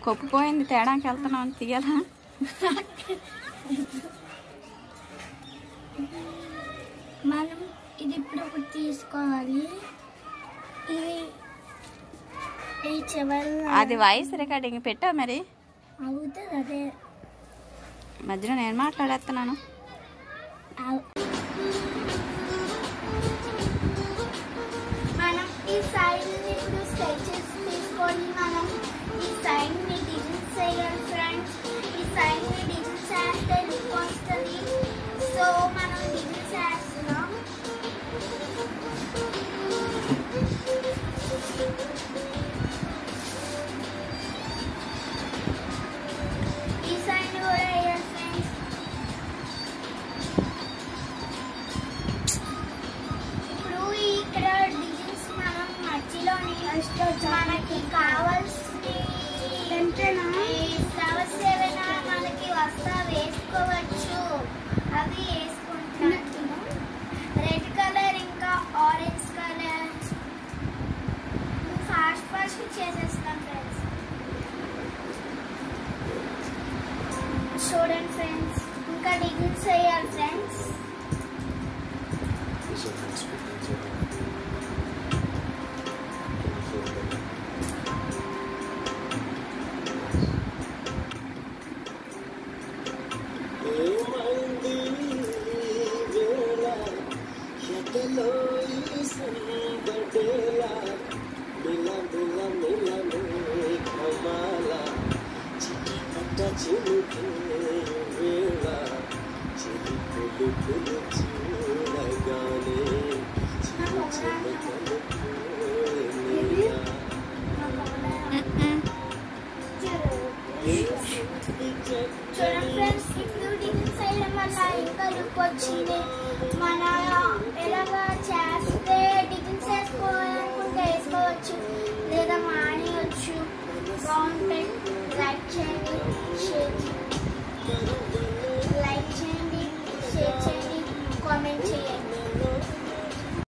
కొప్పిపోయింది తేడానికి వెళ్తున్నాం అని తీయాలా? మనం ఇది ఇప్పుడు ఒకటి తీసుకోవాలి. ఈ చివరి అది వాయిస్ రికార్డింగ్ పెట్టా మరి అవుతుంది. అదే మధ్యలో నేను మాట్లాడేస్తున్నాను. మనం ఈ సైడ్ని ఇప్పుడు స్కెచెస్ తీసుకొని మనం ఈ సైడ్ని డిజైన్ చేయాలి ఫ్రెండ్స్. ఈ సైడ్ని డిజైన్ చేస్తే లుక్ వస్తుంది. సో మనం డిజైన్ చేస్తున్నాం. ఈ సైడ్ కూడా వేయాలి ఫ్రెండ్స్. ఇప్పుడు ఇక్కడ డిజైన్స్ మనం మధ్యలోని మనకి కావాల్సిన ఫ్లవర్స్ ఏవైనా మనకి వస్తా వేసుకోవచ్చు. అవి వేసుకుంటున్నాను. రెడ్ కలర్ ఇంకా ఆరెంజ్ కలర్ ఫాస్ట్ చేసేస్తాం ఫ్రెండ్స్. చూడండి ఫ్రెండ్స్, ఇంకా డిజైన్స్ వేయాలి ఫ్రెండ్స్. చూడండి ఫ్రెండ్స్, ఇప్పుడు డిజైన్స్ వేయడం వల్ల ఇంకా లుక్ వచ్చింది. మన ఎలాగా చేస్తే డిజైన్స్ వేసుకోవాలి